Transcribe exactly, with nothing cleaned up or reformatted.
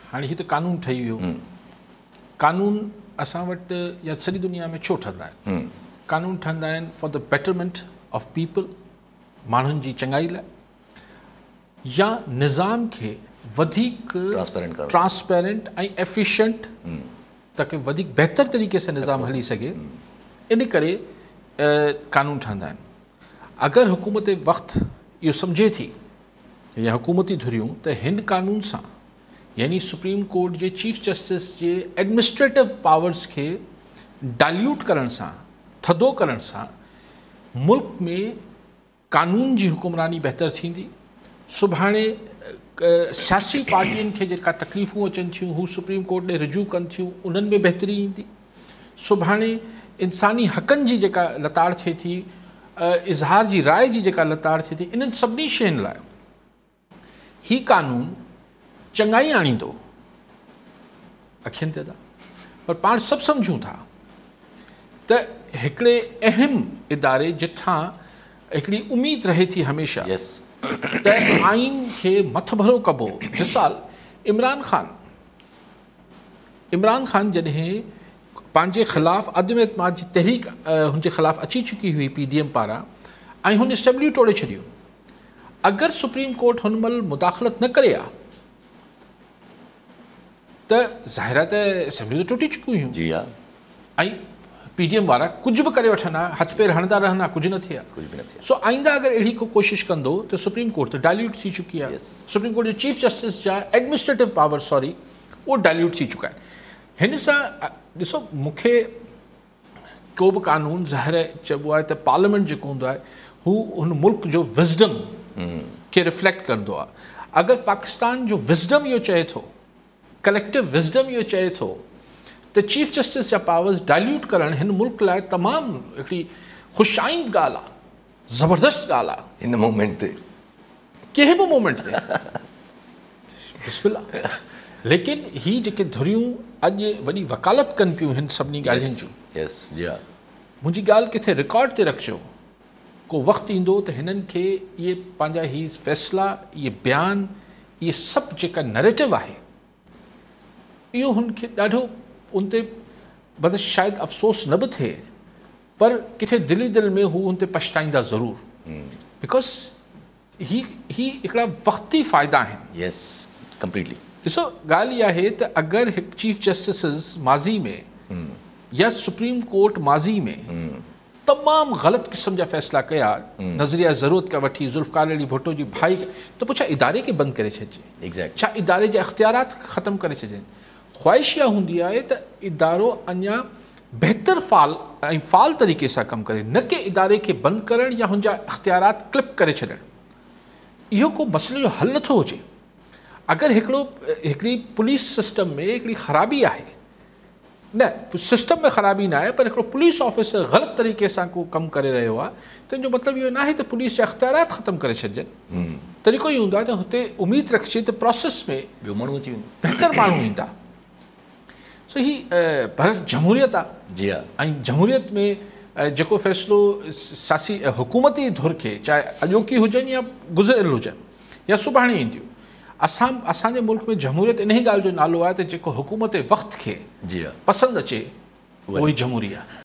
हाणे हीउ त कानून ठही वियो, कानून असां वटि या सॼी दुनिया में छो ठहंदा आहिनि? कानून ठहंदा आहिनि for the betterment of people, माण्हुनि जी चङाई लाइ, या निज़ाम खे वधीक ट्रांसपेरेंट ऐं एफिशिएंट ताकि वधीक बहितर तरीक़े सां निज़ाम हली सघे, इन करे कानून ठहंदा आहिनि। अगरि हुकूमत वक़्तु इहो सम्झे थी या हुकूमती धुरियूं त हिन कानून सां यानी सुप्रीम कोर्ट जे चीफ जस्टिस जे एडमिनिस्ट्रेटिव पावर्स खे डाइल्यूट करण सां, थधो करण सां मुल्क में कानून जी हुकुमरानी बहितर थींदी। सुभाणे सियासी पार्टियुनि खे जेका तकलीफ़ूं अचनि थियूं हू सुप्रीम कोर्ट ॾे रुजू कनि थियूं, उन्हनि में बहितरी ईंदी। सुभाणे इंसानी हक़नि जी जेका लताड़ थिए थी, इज़हार जी राय जी जेका लताड़ थिए थी, इन्हनि सभिनी शयुनि लाइ ही कानून चङाई आणींदो अखियुनि ते था। पर पाण सभु सम्झूं था त हिकिड़े अहम इदारे जिथां हिकिड़ी उमेद रहे थी हमेशह yes. त आइन खे मथभरो कबो। मिसाल इमरान ख़ान इमरान ख़ान जॾहिं पंहिंजे ख़िलाफ़ु अदम एतमाद जी तहरीक हुनजे ख़िलाफ़ु अची चुकी हुई पी डी एम पारां ऐं हुन असेंबली टोड़े छॾियूं, अगरि सुप्रीम कोर्ट हुन महिल मुदाख़लत न करे आ त ज़ाहिर आहे त असेंबली त टुटी चुकियूं हुयूं जी हा, ऐं पी डी एम वारा कुझु बि करे वठनि हा, हथ पेर हणंदा रहनि हा, कुझु न थिए कुझु बि न थिए। सो आईंदा अगरि अहिड़ी को कोशिशि कंदो त सुप्रीम कोर्ट त डाइल्यूट थी चुकी आहे। सुप्रीम कोर्ट जो चीफ जस्टिस जा एडमिनिस्ट्रेटिव पावर सॉरी उहो डाइल्यूट थी चुका आहिनि। हिन सां ॾिसो, मूंखे को बि कानून ज़ाहिर चइबो आहे त पार्लियामेंट जेको हूंदो आहे हू हुन मुल्क जो विज़डम खे रिफ्लेक्ट कंदो आहे। अगरि पाकिस्तान जो विज़डम इहो चए थो, कलेक्टिव विज़डम इहो चए थो त चीफ जस्टिस जा पावर्स डाइल्यूट करणु हिन मुल्क लाइ तमामु हिकिड़ी ख़ुशाइंद ॻाल्हि आहे, ज़बरदस्त ॻाल्हि आहे हिन मोमेंट ते, कंहिं बि मोमेंट ते बिस्मिल्लाह। लेकिन ही जेके धुरियूं अॼु वॾी वकालत कनि पियूं हिन सभिनी ॻाल्हियुनि जूं, यस जी हा, मुंहिंजी ॻाल्हि किथे रिकॉर्ड ते रखिजो। को वक़्तु ईंदो त हिननि खे इहे पंहिंजा ही फ़ैसिला, इहे बयान, इहे सभु जेका नैरेटिव आहे इहो हुनखे ॾाढो उन ते बस शायदि अफ़सोस न बि थिए, पर किथे दिली दिलि में हू उन ते पछताईंदा ज़रूरु, बिकॉज़ ही ही हिकिड़ा वक़्ती फ़ाइदा आहिनि। Yes completely. ॾिसो, ॻाल्हि इहा आहे त अगरि हिकु चीफ जस्टिस माज़ी में या सुप्रीम कोर्ट माज़ी में तमामु ग़लति क़िस्म जा फ़ैसिला कया, नज़रिया ज़रूरत खां वठी ज़ुल्फ़िकार अली भुट्टो जी भाई, त पोइ छा इदारे खे बंदि करे छॾिजे? एग्ज़ैक्ट। छा इदारे जा इख़्तियारात ख़तमु करे छॾिजनि? ख़्वाहिश इहा हूंदी आहे त इदारो अञा बहितर फ़ाल ऐं फ़ाल तरीक़े सां कमु करे, न कि इदारे खे बंदि करणु या हुनजा इख़्तियारात क्लिप करे छॾणु। इहो को मसइले जो हल नथो हुजे। अगरि हिकिड़ो हिकिड़ी पुलिस सिस्टम में हिकिड़ी ख़राबी आहे, न सिस्टम में ख़राबी न आहे, पर हिकिड़ो पुलिस ऑफिसर ग़लति तरीक़े सां को कमु करे रहियो आहे, त जो मतिलबु इहो न आहे त पुलिस जा इख़्तियारात ख़तमु करे छॾिजनि। तरीक़ो इहो हूंदो आहे त हुते उमेदु रखिजे त प्रोसेस में ॿियो माण्हू अची वेंदो, बहितर माण्हू ईंदा। सो ही भारत जमहूरियत आहे जी हा, ऐं जमहूरियत में जेको फ़ैसिलो सियासी हुकूमती धुर खे, चाहे अॼोकी हुजनि या गुज़िरियल हुजनि या सुभाणे ईंदियूं, असां असांजे मुल्क में जमहूरियत इन ई ॻाल्हि जो नालो आहे त जेको हुकूमत वक़्त खे जी हा पसंदि अचे उहो ई जमहूरी आहे।